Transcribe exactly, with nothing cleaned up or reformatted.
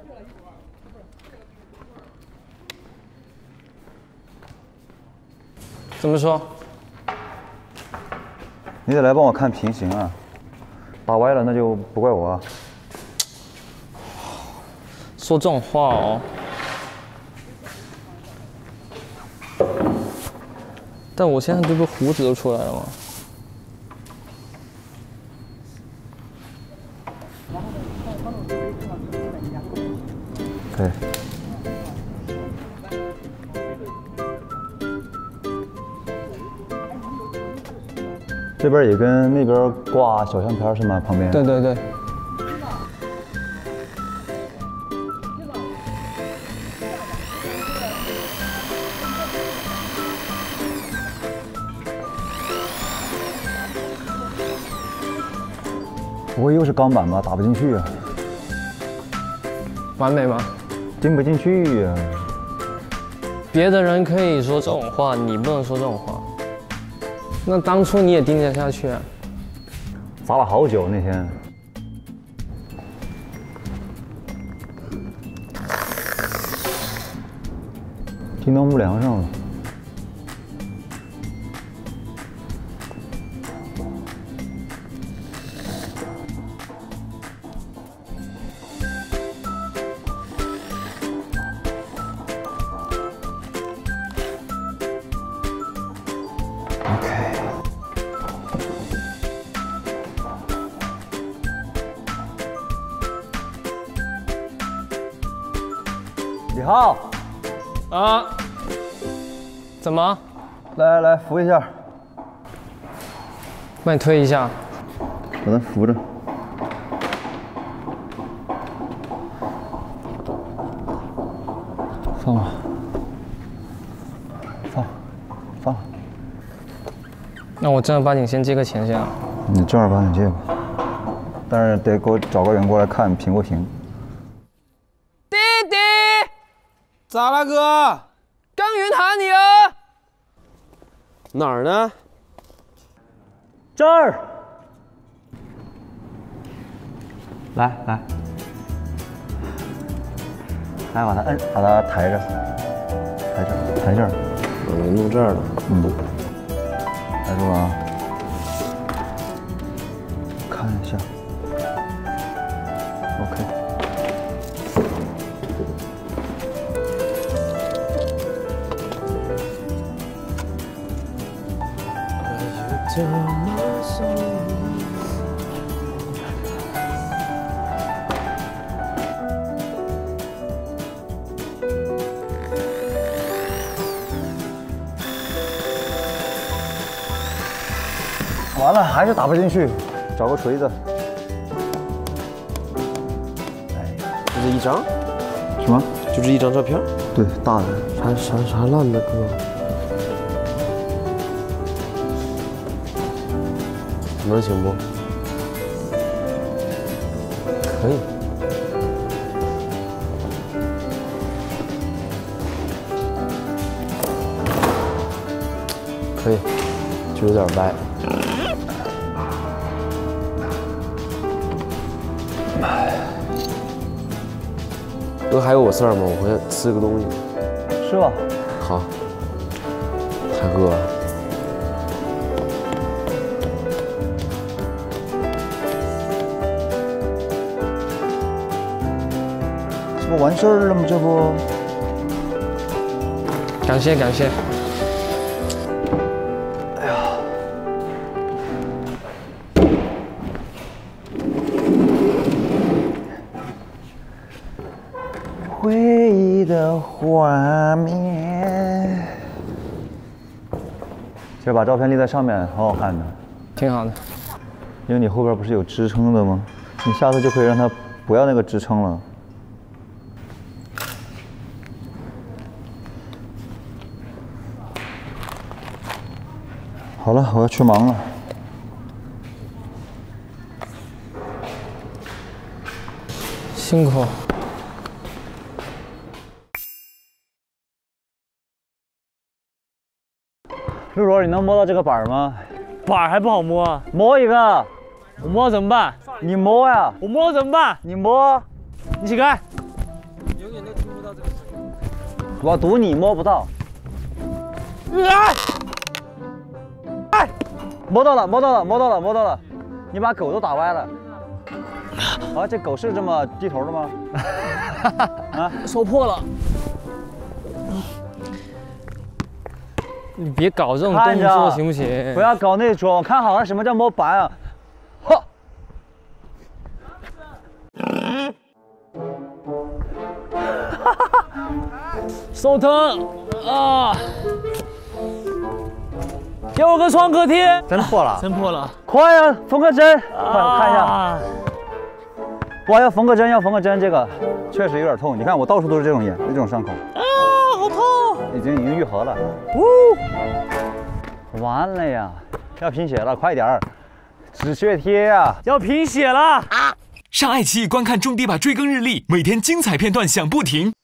怎么说？ 你得来帮我看平行啊，打歪了那就不怪我啊。 说这种话哦。但我现在这不胡子都出来了吗？ 可以。这边也跟那边挂小相片是吗？旁边。 对对对。 不会又是钢板吧？打不进去啊！ 完美吗？ 钉不进去呀、啊。 别的人可以说这种话，你不能说这种话。那当初你也钉得下去啊？ 砸了好久那天。钉到木梁上了。李浩， 啊？怎么？ 来来来，扶一下。 帮你推一下。 把它扶着。放吧。放，放。 那我正儿八经先接个钱先啊。 你正儿八经接吧，但是得给我找个人过来看平不平。 咋了，哥？ 刚云喊你啊！ 哪儿呢？ 这儿。来来，来把它摁，把它抬着，抬着，抬这儿。 我弄这儿了。 嗯。抬住啊！看一下。OK。 完了，还是打不进去，找个锤子。 就这一张？ 什么？ 就这一张照片？ 对，大的。 啥啥啥烂的，哥？ 能行不？可以。可以，就有点歪。哥还有我事儿吗？我回去吃个东西。 是吧？ 好。太饿了。 这不完事儿了吗？这不， 感谢感谢。 哎呀，回忆的画面。其实把照片立在上面，很好看的， 挺好的。 因为你后边不是有支撑的吗？你下次就可以让它不要那个支撑了。 好了，我要去忙了。 辛苦。 露柔，你能摸到这个板吗？ 板还不好摸啊， 摸一个。 我摸怎么办？ 你摸呀。 我摸怎么办？ 你摸。 你起开。 我赌你摸不到。哎！哎！摸到了，摸到了，摸到了，摸到了！你把狗都打歪了。啊，这狗是这么低头的吗？啊， 收破了。你别搞这种动作行不行？ 不要搞那种，看好了什么叫摸板啊！呵。 手疼啊！给我个创可贴。 真破了， 真破了！ 快呀，缝个针，快我看一下。哇，要缝个针，要缝个针，这个确实有点痛。你看我到处都是这种眼，这种伤口。 啊，好痛！ 已经已经愈合了。呜，完了呀，要贫血了，快点儿，止血贴啊， 要贫血了！ 上爱奇艺观看中迪吧追更日历，每天精彩片段响不停。